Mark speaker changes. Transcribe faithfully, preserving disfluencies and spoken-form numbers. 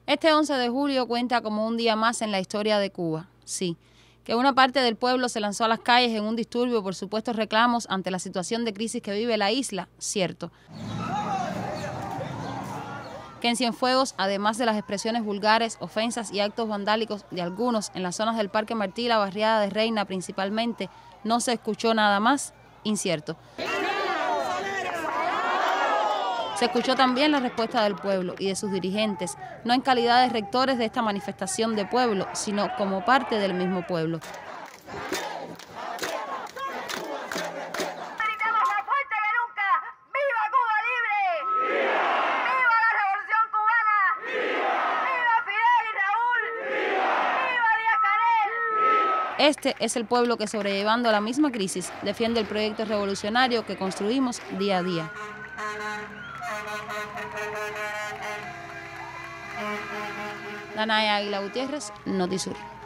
Speaker 1: Este once de julio cuenta como un día más en la historia de Cuba. Sí, que una parte del pueblo se lanzó a las calles en un disturbio por supuestos reclamos ante la situación de crisis que vive la isla, cierto. Que en Cienfuegos, además de las expresiones vulgares, ofensas y actos vandálicos de algunos en las zonas del Parque Martí y la barriada de Reina principalmente, no se escuchó nada más, incierto. Se escuchó también la respuesta del pueblo y de sus dirigentes, no en calidad de rectores de esta manifestación de pueblo, sino como parte del mismo pueblo. Este es el pueblo que, sobrellevando la misma crisis, defiende el proyecto revolucionario que construimos día a día. Danaya Águila Gutiérrez, Notisur.